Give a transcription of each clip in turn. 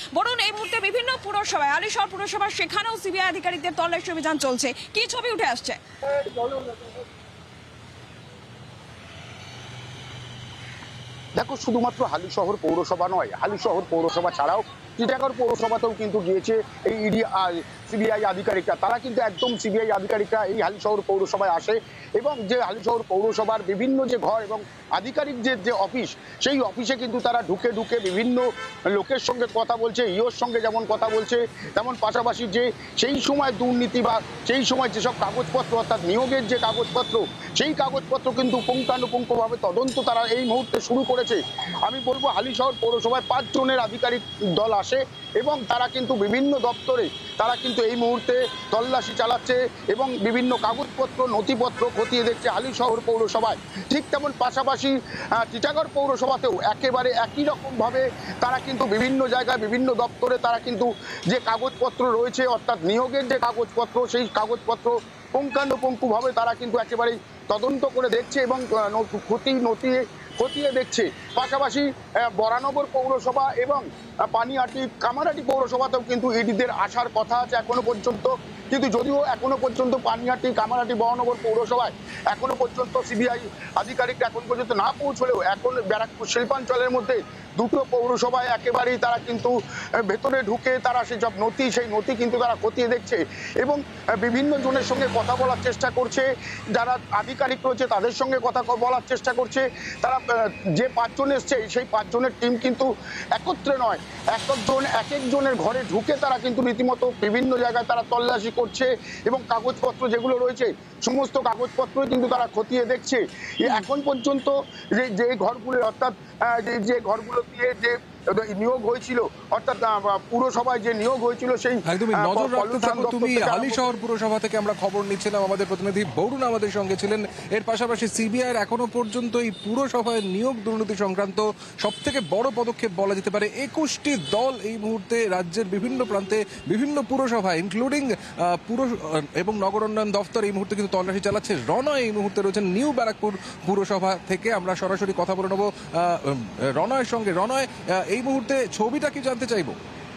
বরুণ, এই মুহূর্তে বিভিন্ন পুরসভায়, হালিশহর পুরসভা, সেখানেও সিবিআই আধিকারিকদের তল্লাশি অভিযান চলছে, কি ছবি উঠে আসছে? দেখো, শুধুমাত্র হালিশহর পৌরসভা নয়, হালিশহর পৌরসভা ছাড়াও টিটাগড় পৌরসভাতেও কিন্তু গিয়েছে এই ইডি সিবিআই আধিকারিকরা। তারা কিন্তু একদম সিবিআই আধিকারিকরা এই হালিশহর পৌরসভায় আসে এবং যে হালিশহর পৌরসভার বিভিন্ন যে ঘর এবং আধিকারিক যে অফিস, সেই অফিসে কিন্তু তারা ঢুকে ঢুকে বিভিন্ন লোকের সঙ্গে কথা বলছে। ইওর সঙ্গে যেমন কথা বলছে, তেমন পাশাপাশি যে সেই সময় দুর্নীতি বা সেই সময় যেসব কাগজপত্র, অর্থাৎ নিয়োগের যে কাগজপত্র, সেই কাগজপত্র কিন্তু পুঙ্খানুপুঙ্খভাবে তদন্ত তারা এই মুহূর্তে শুরু করেছে। আমি বলবো হালিশহর পৌরসভায় 5 জনের আধিকারিক দল আসে এবং তারা কিন্তু বিভিন্ন দপ্তরে তারা কিন্তু এই মুহূর্তে তল্লাশি চালাচ্ছে এবং বিভিন্ন কাগজপত্র, নথিপত্র খতিয়ে দেখছে হালিশহর পৌরসভায়। ঠিক তেমন পাশাপাশি টিটাগড় পৌরসভাতেও একেবারে একই রকমভাবে তারা কিন্তু বিভিন্ন জায়গায়, বিভিন্ন দপ্তরে তারা কিন্তু যে কাগজপত্র রয়েছে, অর্থাৎ নিয়োগের যে কাগজপত্র, সেই কাগজপত্র পুঙ্খানুপুঙ্খভাবে তারা কিন্তু একেবারেই তদন্ত করে দেখছে এবং খতিয়ে দেখছে। পাশাপাশি বরানগর পৌরসভা এবং পানিহাটি, কামারহাটি পৌরসভাতেও কিন্তু ইডিদের আসার কথা আছে এখনো পর্যন্ত। কিন্তু যদিও এখনো পর্যন্ত পানিহাটি, কামারহাটি, বরানগর পৌরসভায় এখনো পর্যন্ত সিবিআই আধিকারিক এখন পর্যন্ত না পৌঁছলেও এখন ব্যারাকপুর শিল্পাঞ্চলের মধ্যে দুটো পৌরসভায় একেবারেই তারা কিন্তু ভেতরে ঢুকে তারা সেই নথি কিন্তু তারা খতিয়ে দেখছে এবং বিভিন্ন জনের সঙ্গে কথা বলার চেষ্টা করছে। যারা আধিকারিক রয়েছে তাদের সঙ্গে কথা বলার চেষ্টা করছে। তারা যে 5 জন এসছে, সেই 5 জনের টিম কিন্তু একত্রে নয়, এক একজনের ঘরে ঢুকে তারা কিন্তু রীতিমতো বিভিন্ন জায়গায় তারা তল্লাশি করছে এবং কাগজপত্র যেগুলো রয়েছে সমস্ত কাগজপত্রই কিন্তু তারা খতিয়ে দেখছে। এখন পর্যন্ত যে ঘরগুলো, অর্থাৎ যে ঘরগুলো দিয়ে যে নিয়োগ হয়েছিল, অর্থাৎ পুরসভায় যে নিয়োগ হয়েছিল, সেই একদমই নজর রাখতে থাকো তুমি। হালিশহর পুরসভা থেকে আমরা খবর নিচ্ছিলাম, আমাদের প্রতিনিধি বরুণ আমাদের সঙ্গে ছিলেন। এর পাশাপাশি সিবিআই এখনো পর্যন্ত এই পুরসভায় নিয়োগ দুর্নীতি সংক্রান্ত সব থেকে বড় পদক্ষেপ বলা যেতে পারে, 21টি দল এই মুহূর্তে রাজ্যের বিভিন্ন প্রান্তে বিভিন্ন পুরসভায় ইনক্লুডিং পুর এবং নগর উন্নয়ন দফতর এই মুহূর্তে কিন্তু তল্লাশি চালাচ্ছে। রনয় এই মুহূর্তে রয়েছেন নিউ ব্যারাকপুর পুরসভা থেকে, আমরা সরাসরি কথা বলে নেব রনয়ের সঙ্গে। রনয়, এই মুহূর্তে ছবিটা কি জানতে চাইবো?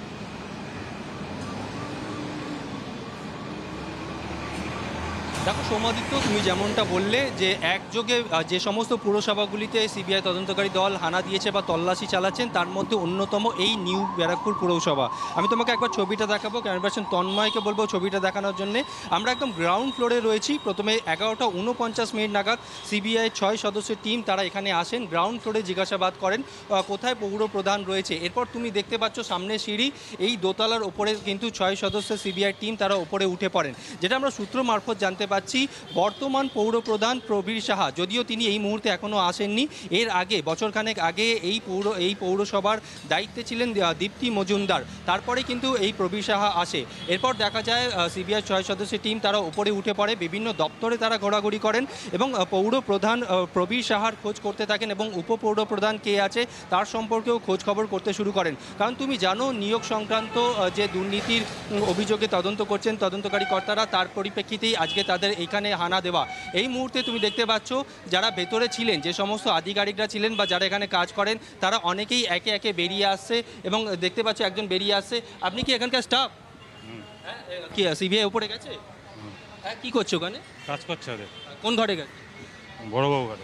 দেখো সৌমাদিত্য, তুমি যেমনটা বললে যে একযোগে যে সমস্ত পুরসভাগুলিতে সিবিআই তদন্তকারী দল হানা দিয়েছে বা তল্লাশি চালাচ্ছেন, তার মধ্যে অন্যতম এই নিউ ব্যারাকপুর পুরসভা। আমি তোমাকে একবার ছবিটা দেখাবো, ক্যামেরাপারসন তন্ময়কে বলবো ছবিটা দেখানোর জন্য। আমরা একদম গ্রাউন্ড ফ্লোরে রয়েছি। প্রথমে 11:49 নাগাদ সিবিআই 6 সদস্যের টিম তারা এখানে আসেন, গ্রাউন্ড ফ্লোরে জিজ্ঞাসাবাদ করেন কোথায় পৌর প্রধান রয়েছে। এরপর তুমি দেখতে পাচ্ছ সামনে সিঁড়ি, এই দোতলার ওপরে কিন্তু 6 সদস্যের সিবিআই টিম তারা ওপরে উঠে পড়েন। যেটা আমরা সূত্র মারফত জানতে পাচ্ছি, বর্তমান পৌর প্রধান প্রবীর সাহা, যদিও তিনি এই মুহূর্তে এখনও আসেননি, এর আগে বছরখানেক আগে এই পৌরসভার দায়িত্বে ছিলেন দীপ্তি মজুমদার, তারপরে কিন্তু এই প্রবীর সাহা আসে। এরপর দেখা যায় সিবিআই 6 সদস্যের টিম তারা উপরে উঠে পড়ে, বিভিন্ন দপ্তরে তারা ঘোরাঘুরি করেন এবং পৌর প্রধান প্রবীর সাহার খোঁজ করতে থাকেন এবং উপপৌর প্রধান কে আছে তার সম্পর্কেও খোঁজ খবর করতে শুরু করেন। কারণ তুমি জানো, নিয়োগ সংক্রান্ত যে দুর্নীতির অভিযোগে তদন্ত করছেন তদন্তকারী কর্তারা, তার পরিপ্রেক্ষিতেই আজকে তাদের এইখানে হানা দেওয়া। এই মুহূর্তে তুমি দেখতে পাচ্ছ যারা ভেতরে ছিলেন, যে সমস্ত আধিকারিকরা ছিলেন বা যারা এখানে কাজ করেন, তারা অনেকেই একে একে বেরিয়ে আসছে এবং দেখতে পাচ্ছ একজন বেরিয়ে আসছে। আপনি কি এখানকার স্টাফ? কি সিবিআই উপরে গেছে? হ্যাঁ, কি করছো ওখানে? কাজ করছে ওদের। কোন ঘরে গেছে? বড়বাবু ঘরে।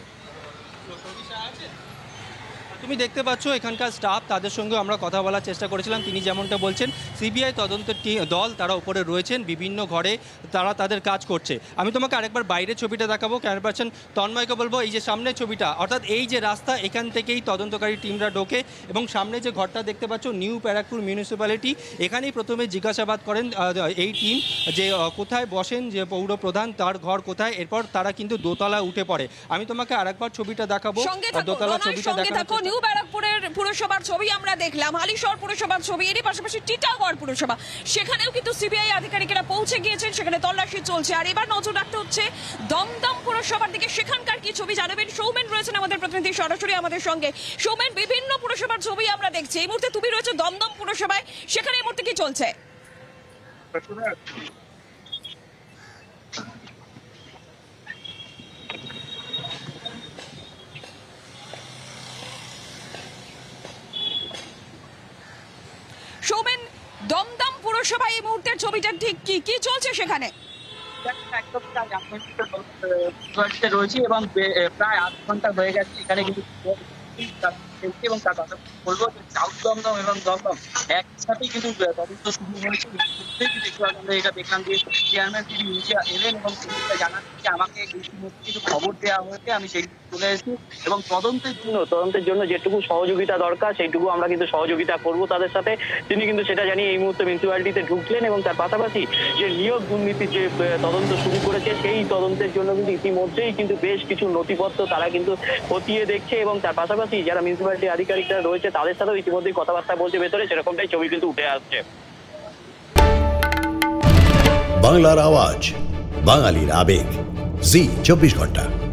তুমি দেখতে পাচ্ছ এখানকার স্টাফ, তাদের সঙ্গে আমরা কথা বলার চেষ্টা করেছিলাম। তিনি যেমনটা বলছেন, সিবিআই তদন্তের দল তারা উপরে রয়েছেন, বিভিন্ন ঘরে তারা তাদের কাজ করছে। আমি তোমাকে আরেকবার বাইরের ছবিটা দেখাবো, ক্যামেরাপারসন তন্ময়কে বলবো এই যে সামনের ছবিটা, অর্থাৎ এই যে রাস্তা, এখান থেকেই তদন্তকারী টিমরা ঢোকে এবং সামনে যে ঘরটা দেখতে পাচ্ছ নিউ ব্যারাকপুর মিউনিসিপ্যালিটি, এখানেই প্রথমে জিজ্ঞাসাবাদ করেন এই টিম যে কোথায় বসেন যে পৌর প্রধান, তার ঘর কোথায়। এরপর তারা কিন্তু দোতলা উঠে পড়ে। আমি তোমাকে আরেকবার ছবিটা দেখাবো, দোতলা ছবিটা দেখাবো। নিউ ব্যারাকপুরের পুরসভার ছবি আমরা দেখলাম, হালিশহর পুরসভার ছবি, এরই পাশাপাশি টিটাগড় পুরসভা, সেখানেও কিন্তু সিবিআই আধিকারিকেরা পৌঁছে গিয়েছেন, সেখানে তল্লাশি চলছে। আর এবার নজর রাখতে হচ্ছে দমদম পুরসভার দিকে, সেখানকার কি ছবি জানাবেন সৌমেন রয়েছেন আমাদের প্রতিনিধি সরাসরি আমাদের সঙ্গে। সৌমেন, বিভিন্ন পুরসভার ছবি আমরা দেখছি, এই মুহূর্তে তুমি রয়েছে দমদম পুরসভায়, সেখানে এই মুহূর্তে কি চলছে? সৌমেন, দমদম পুরসভা এই মুহূর্তের ছবিটা ঠিক কি চলছে সেখানে? একদম তাই, আমরা কিন্তু রয়েছি এবং প্রায় আধ ঘন্টা হয়ে গেছে এখানে কিন্তু এবং তার পাশাপাশি বলবো যে সাউথ দমদম এবং দমদম একসাথেই কিন্তু তদন্ত শুরু হয়েছে। একটু আগে আমরা এটা দেখলাম যে চেয়ারম্যান তিনি নিচে এলেন এবং তিনি জানান যে আমাকে ইতিমধ্যে কিছু খবর দেওয়া হয়েছে, আমি সেই চলে এসেছি এবং তদন্তের জন্য যেটুকু সহযোগিতা দরকার সেইটুকু আমরা কিন্তু সহযোগিতা করব তাদের সাথে। তিনি কিন্তু সেটা জানিয়ে এই মুহূর্তে মিউনিসিপ্যালিটিতে ঢুকলেন এবং তার পাশাপাশি যে নিয়োগ দুর্নীতির যে তদন্ত শুরু করেছে সেই তদন্তের জন্য কিন্তু ইতিমধ্যেই কিন্তু বেশ কিছু নথিপত্র তারা কিন্তু খতিয়ে দেখছে এবং তার পাশাপাশি যারা মিউনিসিপ্যালিটি আধিকারিকরা রয়েছে তাদের সাথেও ইতিমধ্যেই কথাবার্তা বলছে ভেতরে, সেরকমটাই ছবি কিন্তু উঠে আসছে। বাংলার আওয়াজ, বাঙালির আবেগ, জি 24 ঘন্টা।